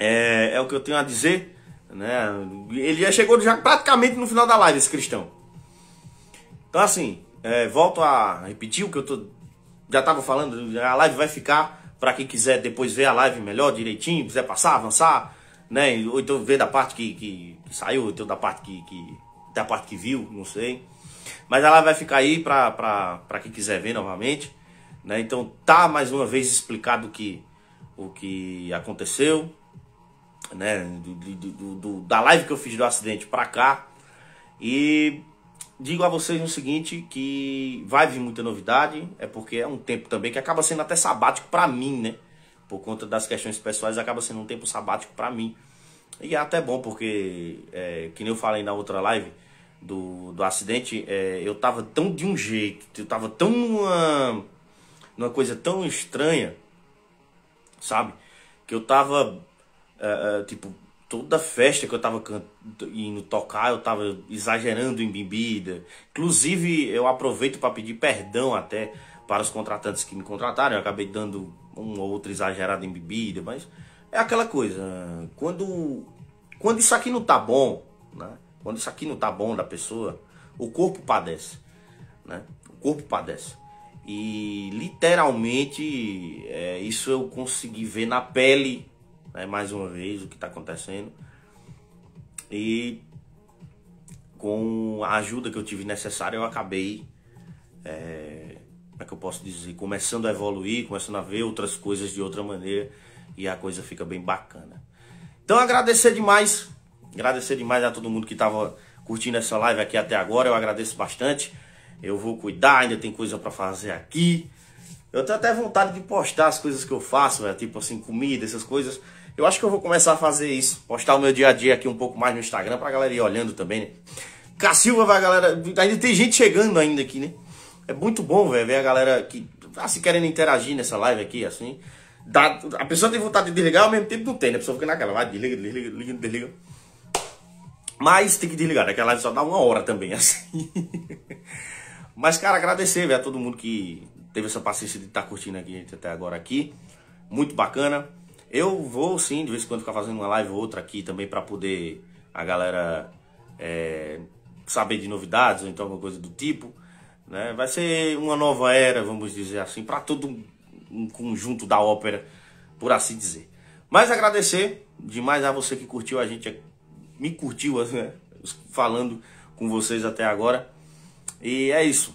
É o que eu tenho a dizer, né? Ele já chegou já praticamente no final da live, esse cristão. Então assim, volto a repetir o que já tava falando. A live vai ficar para quem quiser depois ver a live melhor, direitinho, quiser passar, avançar, né? Ou então ver da parte que saiu, ou então da parte que viu, não sei. Mas ela vai ficar aí para quem quiser ver novamente, né? Então tá mais uma vez explicado o que aconteceu, né? Da live que eu fiz do acidente para cá. E digo a vocês o seguinte, que vai vir muita novidade, porque é um tempo também que acaba sendo até sabático para mim, né? Por conta das questões pessoais, acaba sendo um tempo sabático para mim. E é até bom, porque, que nem eu falei na outra live do acidente, eu tava tão de um jeito, eu tava tão numa coisa tão estranha, sabe? Que eu tava, tipo, toda festa que eu tava indo tocar, eu tava exagerando em bebida. Inclusive, eu aproveito para pedir perdão até para os contratantes que me contrataram. Eu acabei dando um ou outro exagerado em bebida, mas é aquela coisa. Quando isso aqui não tá bom, né? Quando isso aqui não tá bom da pessoa, o corpo padece, né? O corpo padece. E literalmente, isso eu consegui ver na pele, né, mais uma vez, o que está acontecendo. E com a ajuda que eu tive necessária, eu acabei, como é que eu posso dizer, começando a evoluir, começando a ver outras coisas de outra maneira, e a coisa fica bem bacana. Então agradecer demais a todo mundo que estava curtindo essa live aqui até agora. Eu agradeço bastante. Eu vou cuidar, ainda tem coisa para fazer aqui. Eu tenho até vontade de postar as coisas que eu faço, tipo assim, comida, essas coisas. Eu acho que eu vou começar a fazer isso, postar o meu dia a dia aqui um pouco mais no Instagram, pra galera ir olhando também, né? Cacilva, vai, galera, ainda tem gente chegando ainda aqui, né? É muito bom, velho, ver a galera que tá se querendo interagir nessa live aqui, assim. A pessoa tem vontade de desligar, ao mesmo tempo não tem, né? A pessoa fica naquela, vai, desliga. Mas tem que desligar, né? Que a live só dá 1 hora também, assim. Mas, cara, agradecer, velho, a todo mundo que teve essa paciência de estar curtindo aqui até agora aqui. Muito bacana. Eu vou, sim, de vez em quando ficar fazendo uma live ou outra aqui também para poder a galera saber de novidades ou então alguma coisa do tipo, né? Vai ser uma nova era, vamos dizer assim, para todo um conjunto da ópera, por assim dizer. Mas agradecer demais a você que curtiu a gente, me curtiu, né? Falando com vocês até agora. E é isso.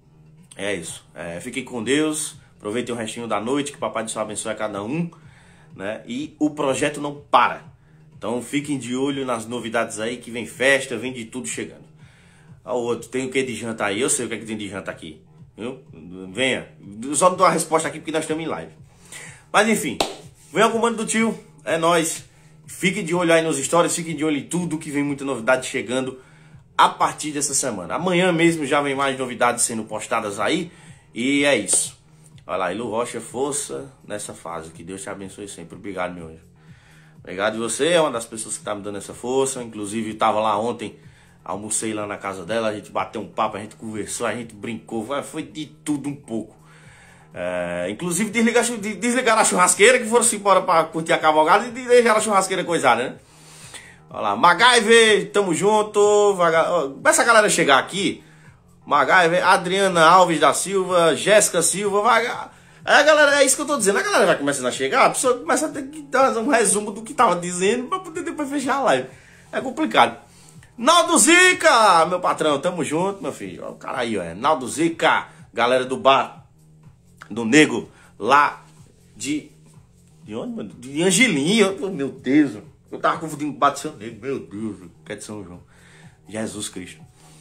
Fiquem com Deus. Aproveitem o restinho da noite. Que o Papai do Céu abençoe a cada um, né? E o projeto não para. Então fiquem de olho nas novidades aí. Que vem festa, vem de tudo chegando. O outro, tem o que de janta aí? Eu sei o que é que tem de janta aqui, viu? Venha. Só não dou a resposta aqui porque nós estamos em live. Mas enfim, venha com o comando do tio. É nóis. Fiquem de olho aí nos stories. Fiquem de olho em tudo que vem muita novidade chegando a partir dessa semana. Amanhã mesmo já vem mais novidades sendo postadas aí. E é isso. Olha lá, Ilu Rocha, força nessa fase. Que Deus te abençoe sempre. Obrigado, meu anjo. Obrigado. Você é uma das pessoas que está me dando essa força. Inclusive, estava lá ontem, almocei lá na casa dela. A gente bateu um papo, a gente conversou, a gente brincou. Foi de tudo um pouco. Inclusive, desligaram a churrasqueira, que foram-se embora para curtir a cavalgada e deixaram a churrasqueira coisada, né? Olha lá, MacGyver, tamo junto. Começa a galera chegar aqui. MacGyver, Adriana Alves da Silva, Jéssica Silva, galera, é isso que eu tô dizendo. A galera vai começando a chegar, a pessoa começa a ter que dar um resumo do que tava dizendo pra poder depois fechar a live. É complicado. Naldo Zica, meu patrão, tamo junto, meu filho. Olha o cara aí, ó. Naldo Zica, galera do bar do Nego, lá de onde, mano? De Angelinho, meu Deus. Eu tava confundindo com o Bar de São Nego, meu Deus, que é de São João. Jesus Cristo.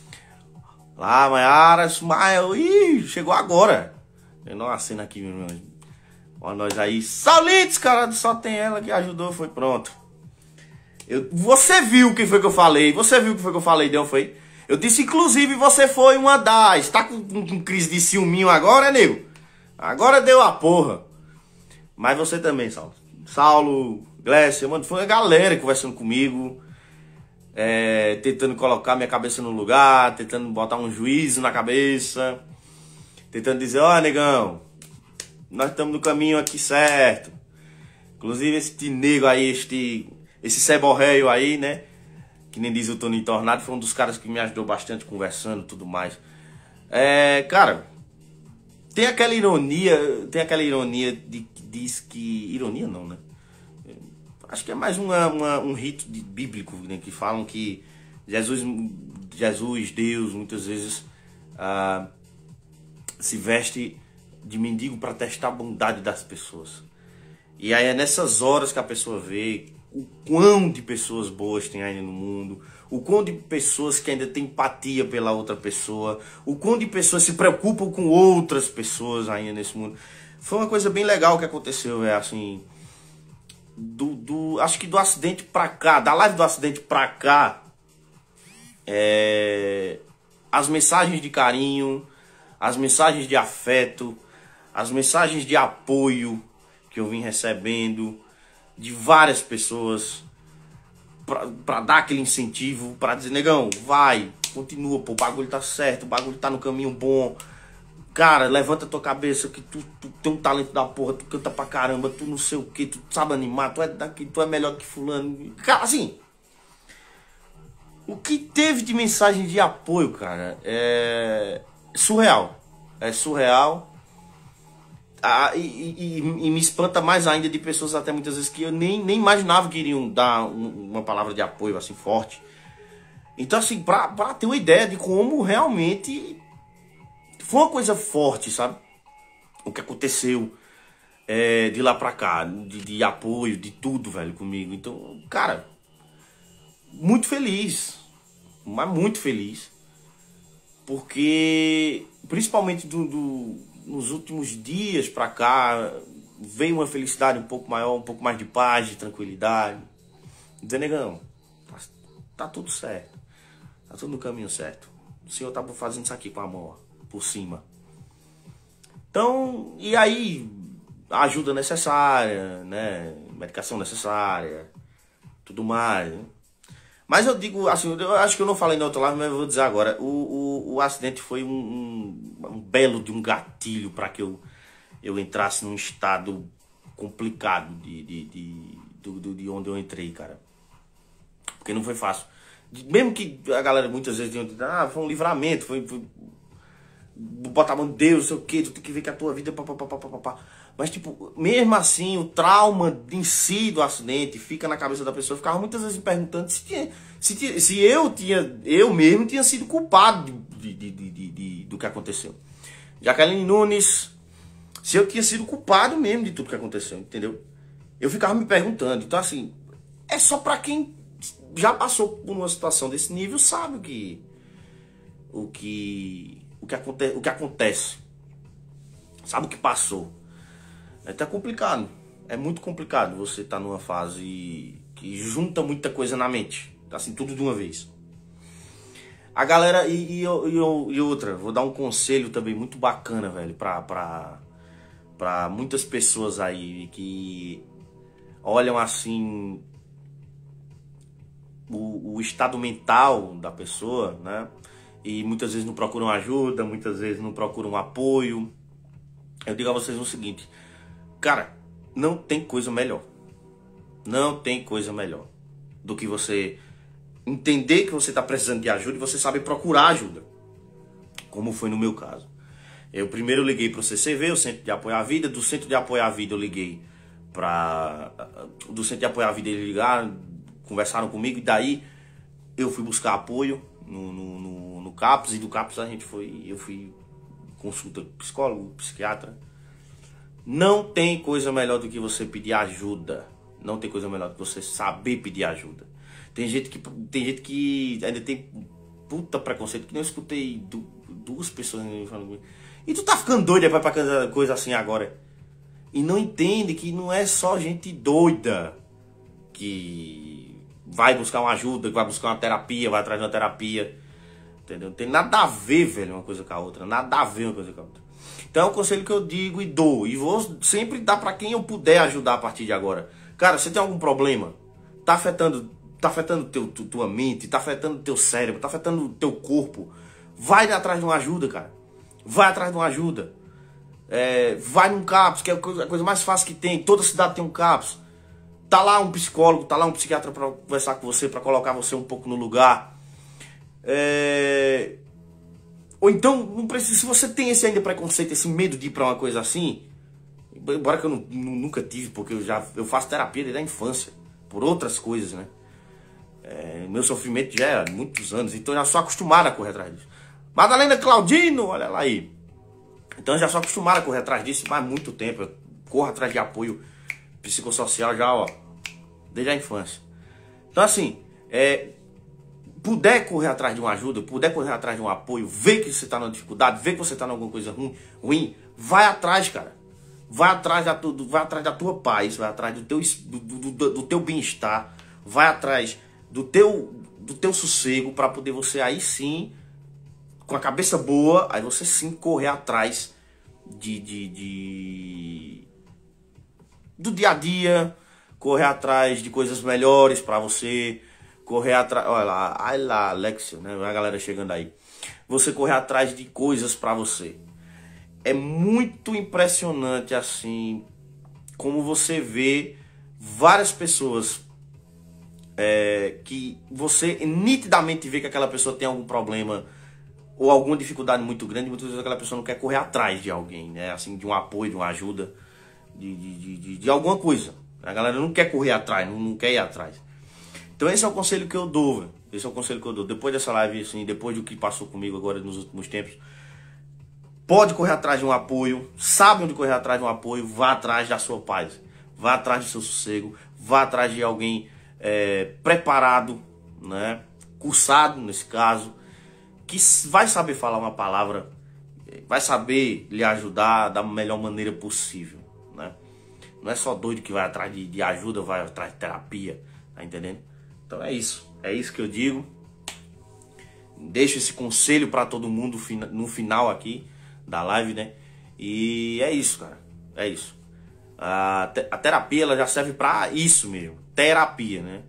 Lá, Maiara, Smile, chegou agora. Tem uma cena aqui, meu irmão. Olha nós aí. Saulites, cara, só tem ela que ajudou, foi pronto. Você viu o que foi que eu falei? Não foi? Eu disse, inclusive, você foi uma das. Tá com crise de ciúminho agora, nego? Agora deu a porra. Mas você também, Saulo, Glécia, mano, foi a galera conversando comigo. Tentando colocar minha cabeça no lugar, tentando botar um juízo na cabeça, tentando dizer, ó, negão, nós estamos no caminho aqui certo. Inclusive esse nego aí, esse ceborréio aí, né? Que nem diz o Tony Tornado, foi um dos caras que me ajudou bastante conversando e tudo mais. Cara, tem aquela ironia de que diz que... Ironia não, né? Acho que é mais um rito bíblico, né? Que falam que Jesus, Deus, muitas vezes se veste de mendigo para testar a bondade das pessoas. E aí é nessas horas que a pessoa vê o quão de pessoas boas tem ainda no mundo, o quão de pessoas que ainda tem empatia pela outra pessoa, o quão de pessoas se preocupam com outras pessoas ainda nesse mundo. Foi uma coisa bem legal que aconteceu, assim, acho que do acidente pra cá, da live do acidente pra cá, as mensagens de carinho, as mensagens de afeto, as mensagens de apoio que eu vim recebendo de várias pessoas pra dar aquele incentivo, pra dizer, negão, vai, continua, pô, o bagulho tá certo, o bagulho tá no caminho bom. Cara, levanta tua cabeça que tu tem um talento da porra, tu canta pra caramba, tu não sei o que, tu sabe animar, tu é daqui, tu é melhor que fulano. Cara, assim, o que teve de mensagem de apoio, cara, é surreal. É surreal. E me espanta mais ainda de pessoas até muitas vezes que eu nem imaginava que iriam dar uma palavra de apoio assim forte. Então assim, pra ter uma ideia de como realmente foi uma coisa forte, sabe? O que aconteceu de lá pra cá, de apoio, de tudo, velho, comigo. Então, cara, muito feliz, mas muito feliz. Porque, principalmente nos últimos dias pra cá, veio uma felicidade um pouco maior, um pouco mais de paz, de tranquilidade. Dizer, negão, tá tudo certo. Tá tudo no caminho certo. O Senhor tá fazendo isso aqui com a mão, por cima. Então, e aí, a ajuda necessária, né? Medicação necessária, tudo mais, né? Mas eu digo, assim, eu acho que eu não falei na outra live, mas eu vou dizer agora. O acidente foi um belo de um gatilho para que eu entrasse num estado complicado de onde eu entrei, cara. Porque não foi fácil. Mesmo que a galera muitas vezes diga, foi um livramento, foi botar a mão de Deus, não sei o que, tu tem que ver que a tua vida... Mas, tipo, mesmo assim, o trauma em si do acidente fica na cabeça da pessoa. Ficava muitas vezes me perguntando se eu mesmo tinha sido culpado do que aconteceu. Jacqueline Nunes, se eu tinha sido culpado mesmo de tudo que aconteceu, entendeu? Eu ficava me perguntando. Então, assim, é só pra quem já passou por uma situação desse nível, sabe o que acontece. Sabe o que passou. Tá complicado. É muito complicado você tá numa fase que junta muita coisa na mente. Assim, tudo de uma vez. A galera, e outra, vou dar um conselho também muito bacana, velho, pra muitas pessoas aí que olham assim o estado mental da pessoa, né? E muitas vezes não procuram ajuda, muitas vezes não procuram apoio. Eu digo a vocês o seguinte, cara, não tem coisa melhor. Não tem coisa melhor do que você entender que você está precisando de ajuda e você sabe procurar ajuda. Como foi no meu caso. Eu primeiro liguei para o CCV, o Centro de Apoio à Vida. Do Centro de Apoio à Vida eu liguei para... Do Centro de Apoio à Vida eles ligaram, conversaram comigo. E daí eu fui buscar apoio no CAPS. E do CAPS eu fui consulta psicólogo, psiquiatra. Não tem coisa melhor do que você pedir ajuda. Não tem coisa melhor do que você saber pedir ajuda. Tem gente que ainda tem puta preconceito, que nem eu escutei duas pessoas falando. E tu tá ficando doido pra coisa assim agora. E não entende que não é só gente doida que vai buscar uma ajuda, que vai buscar uma terapia, vai atrás de uma terapia. Entendeu? Não tem nada a ver, velho, uma coisa com a outra. Nada a ver uma coisa com a outra. Então é um conselho que eu digo e dou. E vou sempre dar pra quem eu puder ajudar a partir de agora. Cara, você tem algum problema? Tá afetando tua mente, tá afetando teu cérebro, tá afetando teu corpo. Vai atrás de uma ajuda, cara. Vai atrás de uma ajuda. Vai num CAPS, que é a coisa mais fácil que tem. Toda cidade tem um CAPS. tá lá um psicólogo, tá lá um psiquiatra para conversar com você, para colocar você um pouco no lugar. Ou então, não precisa, se você tem esse ainda preconceito, esse medo de ir para uma coisa assim, embora que eu nunca tive, porque eu faço terapia desde a infância, por outras coisas, né? Meu sofrimento já é há muitos anos, então eu já sou acostumado a correr atrás disso. Madalena Claudino, olha lá aí. Então eu já sou acostumado a correr atrás disso há muito tempo. Eu corro atrás de apoio psicossocial já, ó, desde a infância. Então assim, puder correr atrás de uma ajuda, puder correr atrás de um apoio, ver que você está numa dificuldade, ver que você está em alguma coisa ruim, vai atrás, cara. Vai atrás da tua paz, vai atrás do teu bem-estar, vai atrás do teu sossego, para poder você aí sim, com a cabeça boa, aí você sim correr atrás do dia a dia, correr atrás de coisas melhores para você, correr atrás, olha lá, Alexio, né, a galera chegando aí. Você correr atrás de coisas para você. É muito impressionante assim, como você vê várias pessoas que você nitidamente vê que aquela pessoa tem algum problema ou alguma dificuldade muito grande, muitas vezes aquela pessoa não quer correr atrás de alguém, né? Assim, de um apoio, de uma ajuda, de alguma coisa. A galera não quer correr atrás, não quer ir atrás. Então esse é o conselho que eu dou, velho. Esse é o conselho que eu dou. Depois dessa live, assim, depois do que passou comigo agora nos últimos tempos, pode correr atrás de um apoio, sabe onde correr atrás de um apoio, vá atrás da sua paz, vá atrás do seu sossego, vá atrás de alguém preparado, né? Cursado nesse caso, que vai saber falar uma palavra, vai saber lhe ajudar da melhor maneira possível, né? Não é só doido que vai atrás de ajuda, vai atrás de terapia, tá entendendo? Então é isso que eu digo. Deixo esse conselho para todo mundo no final aqui da live, né? E é isso, cara, é isso. A terapia, ela já serve para isso mesmo, terapia, né?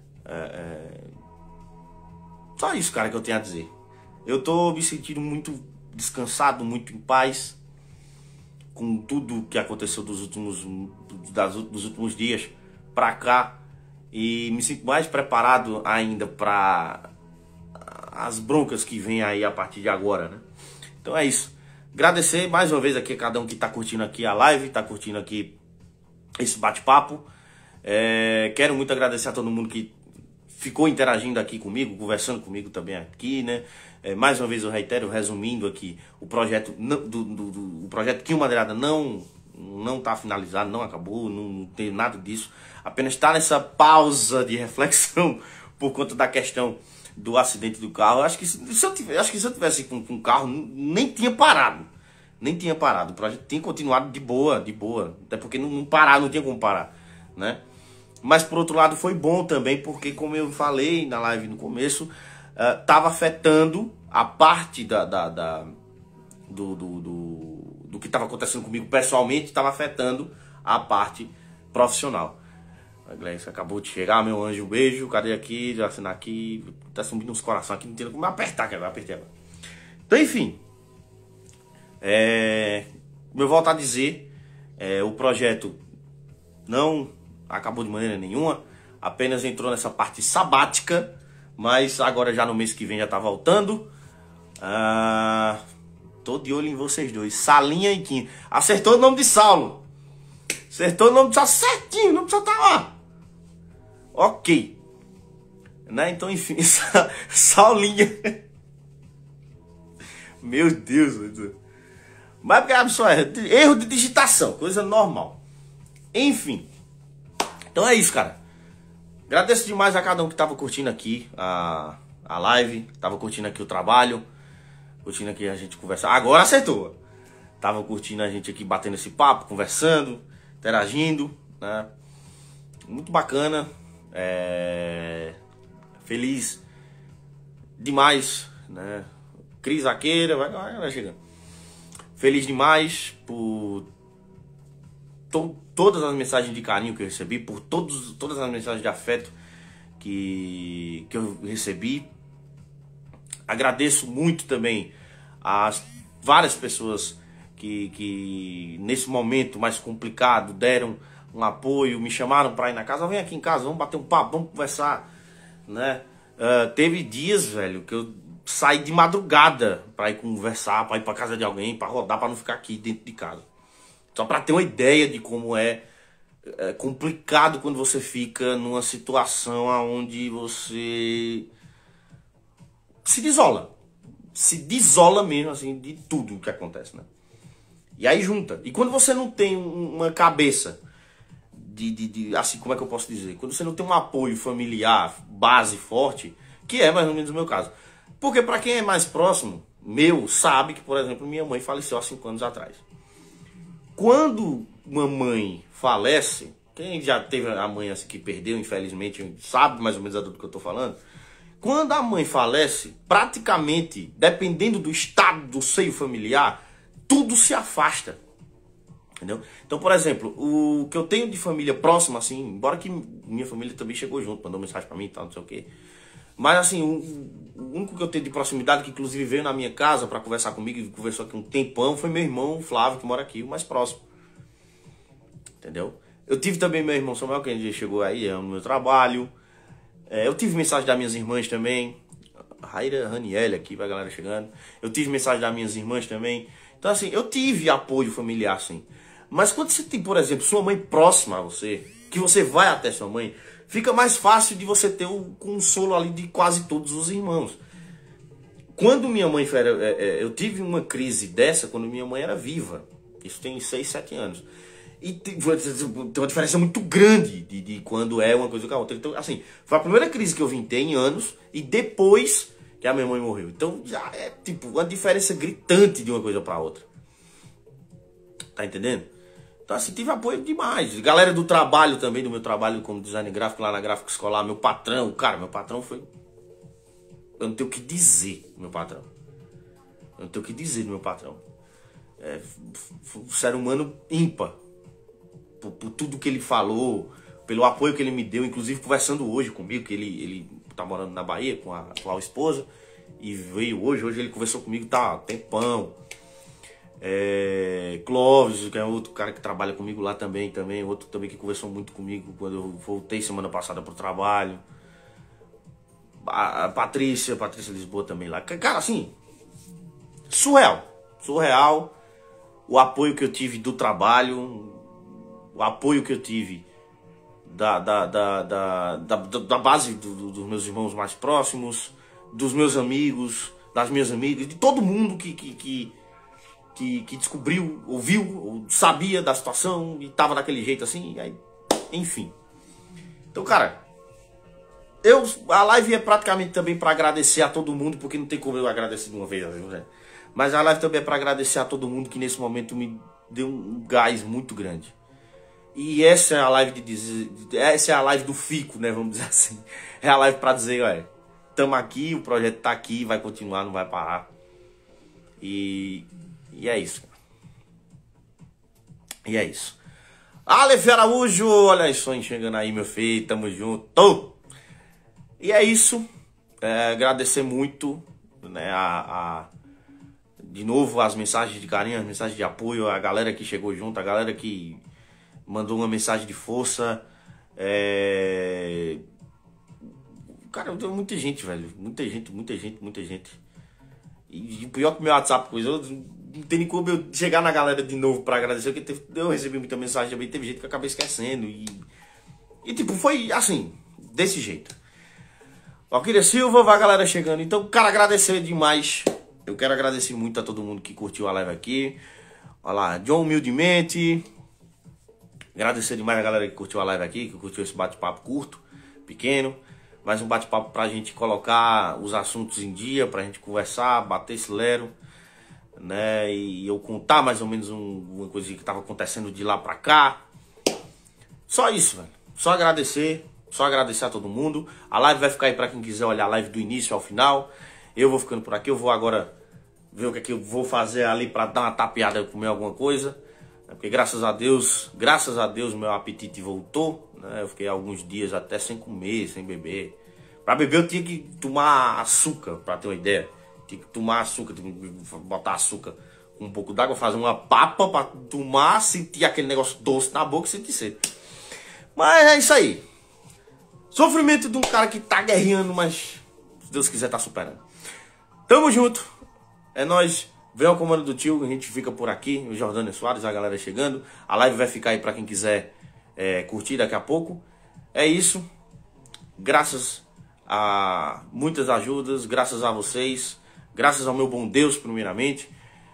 Só isso, cara, que eu tenho a dizer. Eu tô me sentindo muito descansado, muito em paz com tudo que aconteceu dos últimos dias pra cá, e me sinto mais preparado ainda para as broncas que vem aí a partir de agora, né? Então é isso. Agradecer mais uma vez aqui a cada um que tá curtindo aqui a live, tá curtindo aqui esse bate-papo. Quero muito agradecer a todo mundo que ficou interagindo aqui comigo, conversando comigo também aqui, né? Mais uma vez eu reitero, resumindo aqui, o projeto o projeto Quinho Madeirada não está finalizado, não acabou, não tem nada disso. Apenas está nessa pausa de reflexão por conta da questão do acidente do carro. Acho que se eu tivesse com o carro, nem tinha parado. O projeto tinha continuado de boa. Até porque não tinha como parar, né? Mas por outro lado foi bom também, porque como eu falei na live no começo, estava afetando a parte do que estava acontecendo comigo pessoalmente, estava afetando a parte profissional. A Gleice acabou de chegar, meu anjo, um beijo, cadê aqui, já assinar aqui, tá subindo uns corações aqui, não tem como apertar, cara, apertei agora. Então enfim, como eu volto a dizer, o projeto não acabou de maneira nenhuma, apenas entrou nessa parte sabática, mas agora já no mês que vem já tá voltando. Tô de olho em vocês dois, Salinha e Quinho. Acertou o nome de Saulo. Acertou o nome de Saulo certinho, não precisa estar lá. Ok. Né? Então, enfim, Saulinha. Meu Deus. Mas porque só erro de digitação, coisa normal. Enfim. Então é isso, cara. Agradeço demais a cada um que tava curtindo aqui a live, tava curtindo aqui o trabalho, curtindo aqui a gente conversar. Agora acertou. Tava curtindo a gente aqui batendo esse papo, conversando, interagindo, né? Muito bacana. Feliz demais, né? Cris Aqueira, vai chegando. Feliz demais por todas as mensagens de carinho que eu recebi, por todas as mensagens de afeto que eu recebi. Agradeço muito também às várias pessoas que nesse momento mais complicado deram um apoio, me chamaram pra ir na casa, vem aqui em casa, vamos bater um papo, vamos conversar, né? Teve dias, velho, que eu saí de madrugada pra ir conversar, pra ir pra casa de alguém, pra rodar, pra não ficar aqui dentro de casa. Só pra ter uma ideia de como é complicado quando você fica numa situação onde você se desola mesmo, assim, de tudo que acontece, né? E aí junta. E quando você não tem uma cabeça assim, como é que eu posso dizer? Quando você não tem um apoio familiar, base forte, que é mais ou menos o meu caso. Porque pra quem é mais próximo, meu, sabe que, por exemplo, minha mãe faleceu há 5 anos atrás. Quando uma mãe falece, quem já teve a mãe assim que perdeu, infelizmente, sabe mais ou menos do que eu tô falando. Quando a mãe falece, praticamente, dependendo do estado do seio familiar, tudo se afasta. Entendeu? Então, por exemplo, o que eu tenho de família próxima, assim, embora que minha família também chegou junto, mandou mensagem pra mim e tal, não sei o quê. Mas, assim, o único que eu tenho de proximidade, que inclusive veio na minha casa pra conversar comigo, e conversou aqui um tempão, foi meu irmão, Flávio, que mora aqui, o mais próximo. Entendeu? Eu tive também meu irmão Samuel, que ele chegou aí, no meu trabalho. Eu tive mensagem das minhas irmãs também. Raira Raniel aqui, pra galera chegando. Eu tive mensagem das minhas irmãs também. Então, assim, eu tive apoio familiar, sim. Mas quando você tem, por exemplo, sua mãe próxima a você, que você vai até sua mãe, fica mais fácil de você ter o consolo ali de quase todos os irmãos. Quando minha mãe era... eu tive uma crise dessa quando minha mãe era viva. Isso tem 6, 7 anos. E tem uma diferença muito grande de quando é uma coisa com a outra. Então, assim, foi a primeira crise que eu vim ter em anos e depois que a minha mãe morreu. Então, já é, tipo, uma diferença gritante de uma coisa para outra. Tá entendendo? Então, assim, tive apoio demais. Galera do trabalho também, do meu trabalho como designer gráfico, lá na gráfica escolar, meu patrão, cara, meu patrão foi... Eu não tenho o que dizer do meu patrão. Eu não tenho o que dizer do meu patrão. Foi um ser humano ímpar. Por tudo que ele falou, pelo apoio que ele me deu, inclusive conversando hoje comigo, que ele tá morando na Bahia com a atual esposa, e veio hoje ele conversou comigo, tá, há tempão. Clóvis, que é outro cara que trabalha comigo lá também, outro também que conversou muito comigo quando eu voltei semana passada pro trabalho. A Patrícia Lisboa também lá. Cara, assim, surreal o apoio que eu tive do trabalho, o apoio que eu tive da base dos meus irmãos mais próximos, dos meus amigos, das minhas amigas, de todo mundo que descobriu, ouviu, sabia da situação e tava daquele jeito assim, aí, enfim. Então, cara, a live é praticamente também para agradecer a todo mundo, porque não tem como eu agradecer de uma vez, né? Mas a live também é para agradecer a todo mundo que nesse momento me deu um gás muito grande. E essa é a live essa é a live do fico, né, vamos dizer assim. É a live para dizer, olha, tamo aqui, o projeto tá aqui, vai continuar, não vai parar. E é isso. E é isso. Aleph Araújo, olha só, enxergando aí, meu filho, tamo junto. E é isso. Agradecer muito, né, de novo as mensagens de carinho, as mensagens de apoio, a galera que chegou junto, a galera que mandou uma mensagem de força. Cara, eu tenho muita gente, velho. Muita gente. E o pior que o meu WhatsApp, coisa, eu não tem nem como eu chegar na galera de novo pra agradecer, porque eu recebi muita mensagem também, teve gente que eu acabei esquecendo. E tipo, foi assim, desse jeito. Valquíria Silva, vai a galera chegando. Então, cara, agradecer demais. Eu quero agradecer muito a todo mundo que curtiu a live aqui. Olha lá, John Humildemente. Agradecer demais a galera que curtiu a live aqui, que curtiu esse bate-papo curto, pequeno. Mais um bate-papo pra gente colocar os assuntos em dia, pra gente conversar, bater esse lero, né? E eu contar mais ou menos uma coisa que tava acontecendo de lá pra cá. Só isso, velho. Só agradecer a todo mundo. A live vai ficar aí pra quem quiser olhar a live do início ao final. Eu vou ficando por aqui, eu vou agora ver o que é que eu vou fazer ali pra dar uma tapeada e comer alguma coisa. Porque graças a Deus meu apetite voltou, né? Eu fiquei alguns dias até sem comer, sem beber. Pra beber eu tinha que tomar açúcar, pra ter uma ideia. Tinha que tomar açúcar, tinha que botar açúcar com um pouco d'água, fazer uma papa pra tomar, sentir aquele negócio doce na boca e sentir sede. Mas é isso aí. Sofrimento de um cara que tá guerreando, mas se Deus quiser tá superando. Tamo junto. É nóis. Vem ao comando do tio, a gente fica por aqui. O Jordânia Soares, a galera chegando. A live vai ficar aí pra quem quiser curtir daqui a pouco. É isso. Graças a muitas ajudas, graças a vocês, graças ao meu bom Deus primeiramente,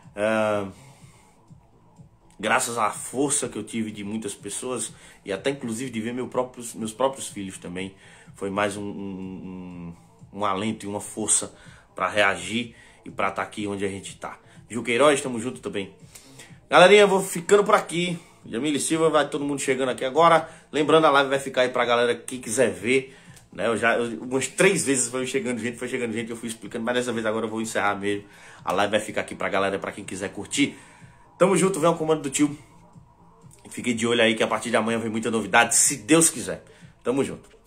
graças à força que eu tive de muitas pessoas e até inclusive de ver meus próprios filhos também. Foi mais um alento e uma força para reagir e para estar aqui onde a gente tá. Gil Queiroz, estamos juntos também. Galerinha, eu vou ficando por aqui. Jamile Silva, vai todo mundo chegando aqui agora. Lembrando, a live vai ficar aí pra galera que quiser ver, né? Umas 3 vezes foi chegando gente, eu fui explicando, mas dessa vez agora eu vou encerrar mesmo. A live vai ficar aqui pra galera, pra quem quiser curtir. Tamo junto, vem ao comando do tio. Fiquei de olho aí que a partir de amanhã vem muita novidade, se Deus quiser. Tamo junto.